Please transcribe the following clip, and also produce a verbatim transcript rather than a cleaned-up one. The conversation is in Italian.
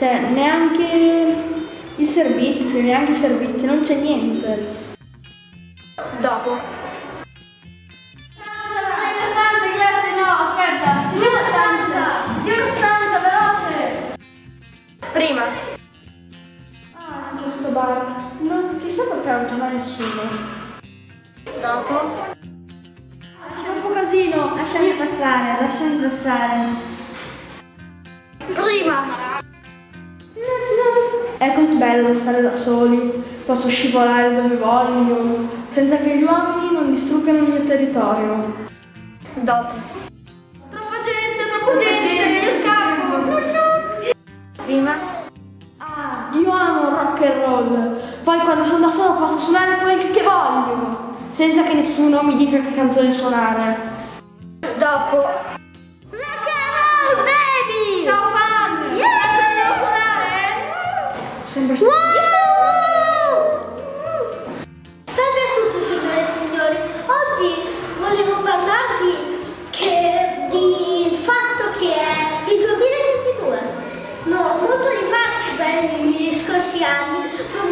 Cioè, neanche il servizio, neanche i servizi, non c'è niente. Dopo. Stanza, una stanza, grazie, no, aspetta. C'è una stanza. C'è una stanza, veloce! Prima. Ah, in questo bar. Non, chissà perché non c'è mai nessuno. Dopo. C'è un po' casino. Lasciami passare, lasciami passare. Prima. È così bello stare da soli, posso scivolare dove voglio, senza che gli uomini non distruggano il mio territorio. Dopo. Troppa gente, troppa gente, io scappo! Prima. Ah, io amo il rock and roll, poi quando sono da solo posso suonare quel che voglio, senza che nessuno mi dica che canzone suonare. Dopo. Rock and roll, baby! Ciao fan! Yeah! Che canzone devo suonare? Sempre Wow! Salve a tutti signore e signori, oggi volevo parlarvi che del fatto che è il duemilaventidue. No, molto diverso dagli scorsi anni,